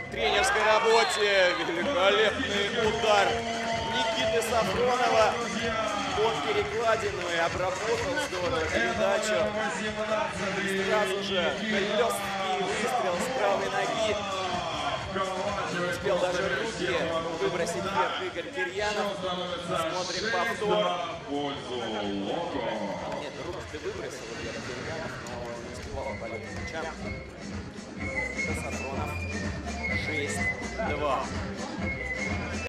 тренерской работе. Великолепный удар Никиты Сафронова под перекладину и обработал здорово передачу. Сразу же хлесткий выстрел с правой ноги. Не успел даже руки выбросить вверх Игорь Кирьянов. Смотрим повтор. Нет, руки ты выбросил вверх Кирьянов, но не успевал полет мяча. Сафронов 6-2.